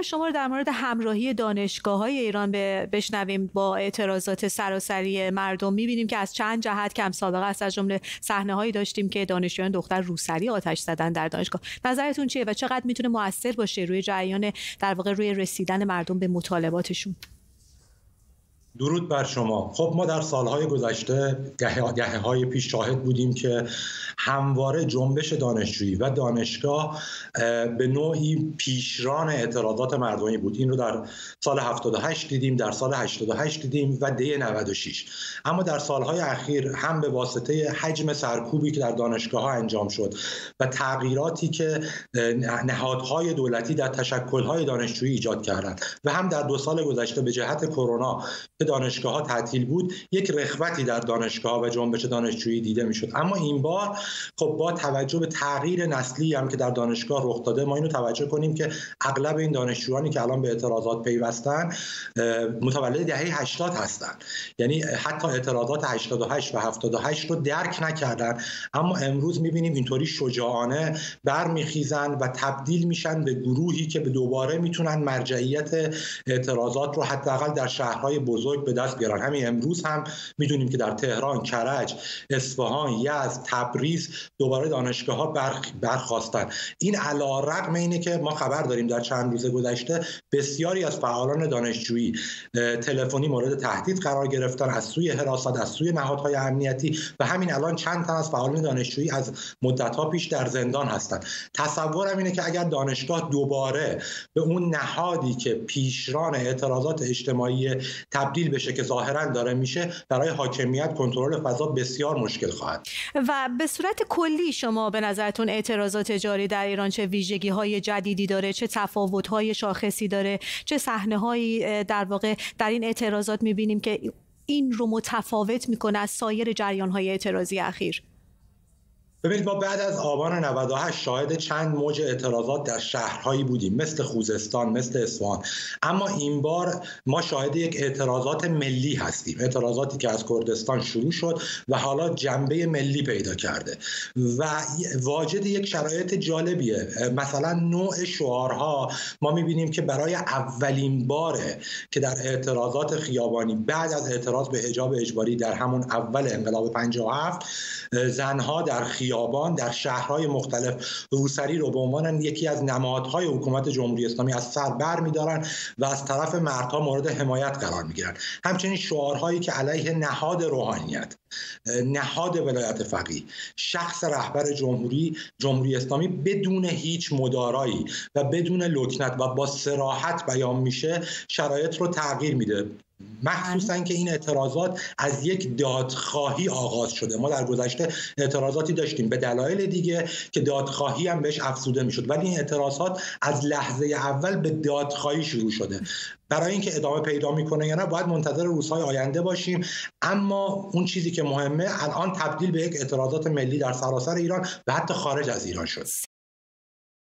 نظر شما رو در مورد همراهی دانشگاه‌های ایران بشنویم با اعتراضات سراسری مردم. می‌بینیم که از چند جهت کم سابقه است، از جمله صحنه‌هایی داشتیم که دانشجویان دختر روسری آتش زدن در دانشگاه. نظرتون چیه و چقدر میتونه مؤثر باشه روی جریان، در واقع روی رسیدن مردم به مطالباتشون؟ درود بر شما. خب ما در سالهای گذشته دهه‌های پیش شاهد بودیم که همواره جنبش دانشجویی و دانشگاه به نوعی پیشران اعتراضات مردمی بود. این رو در سال 78 دیدیم، در سال 88 دیدیم و دی 96. اما در سالهای اخیر هم به واسطه حجم سرکوبی که در دانشگاه‌ها انجام شد و تغییراتی که نهادهای دولتی در تشکل‌های دانشجویی ایجاد کردند و هم در 2 سال گذشته به جهت کرونا که دانشگاه‌ها تعطیل بود، یک رغبتی در دانشگاه‌ها و جنبش دانشجویی دیده می‌شد. اما این بار خب با توجه به تغییر نسلی هم که در دانشگاه رخ داده، ما اینو توجه کنیم که اغلب این دانشجویانی که الان به اعتراضات پیوستن متولد دهه 80 هستن. یعنی حتی اعتراضات 88 و 78 رو درک نکردن، اما امروز می‌بینیم اینطوری شجاعانه برمیخیزن و تبدیل میشن به گروهی که به دوباره میتونن مرجعیت اعتراضات رو حداقل در شهرهای بزرگ به دست بیارن. همین امروز هم میدونیم که در تهران، کرج، اصفهان، یزد، تبریز دوباره دانشگاه‌ها برخاستن. این علی‌رغم اینه که ما خبر داریم در چند روز گذشته بسیاری از فعالان دانشجویی تلفنی مورد تهدید قرار گرفتن از سوی حراست، از سوی نهادهای امنیتی و همین الان چند تن از فعالان دانشجویی از مدت‌ها پیش در زندان هستند. تصورم اینه که اگر دانشگاه دوباره به اون نهادی که پیشران اعتراضات اجتماعی تبدیل بشه که ظاهراً داره میشه، برای حاکمیت کنترل فضا بسیار مشکل خواهد. و به صورت کلی شما به نظرتون اعتراضات جاری در ایران چه ویژگی‌های جدیدی داره، چه تفاوت‌های شاخصی داره، چه صحنه‌هایی در واقع در این اعتراضات می‌بینیم که این رو متفاوت می‌کنه از سایر جریان‌های اعتراضی اخیر؟ ببینید ما بعد از آبان 98 شاهد چند موج اعتراضات در شهرهایی بودیم، مثل خوزستان، مثل اصفهان، اما این بار ما شاهد یک اعتراضات ملی هستیم، اعتراضاتی که از کردستان شروع شد و حالا جنبه ملی پیدا کرده و واجد یک شرایط جالبیه. مثلا نوع شعارها ما می‌بینیم که برای اولین باره که در اعتراضات خیابانی بعد از اعتراض به حجاب اجباری در همون اول انقلاب 57 زنها در خیابان در شهرهای مختلف روسری رو به عنوان یکی از نمادهای حکومت جمهوری اسلامی از سر بر می‌دارن و از طرف مردها مورد حمایت قرار می‌گیرن. همچنین شعارهایی که علیه نهاد روحانیت، نهاد ولایت فقیه، شخص رهبر جمهوری اسلامی بدون هیچ مدارایی و بدون لکنت و با صراحت بیان میشه، شرایط رو تغییر میده. مخصوصا که این اعتراضات از یک دادخواهی آغاز شده. ما در گذشته اعتراضاتی داشتیم به دلایل دیگه که دادخواهی هم بهش افزوده میشد، ولی این اعتراضات از لحظه اول به دادخواهی شروع شده. برای اینکه ادامه پیدا میکنه یا نه باید منتظر روزهای آینده باشیم، اما اون چیزی که مهمه الان تبدیل به یک اعتراضات ملی در سراسر ایران و حتی خارج از ایران شد.